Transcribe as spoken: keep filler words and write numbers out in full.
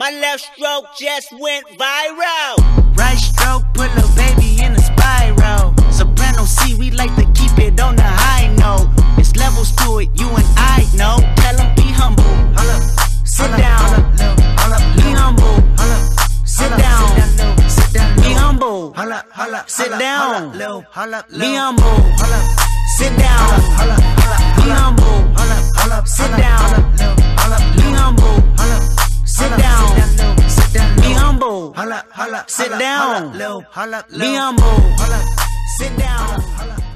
My left stroke just went viral. Right stroke put lil' baby in a spiral. Soprano C, we like to keep it on the high note. It's levels to it, you and I know. Tell them be humble. Sit down. Be humble. Sit down. Be humble. Sit down. Be humble. Sit down. Be humble. Sit down. Be humble. Sit down. Be humble. Sit down. Be humble. Sit down.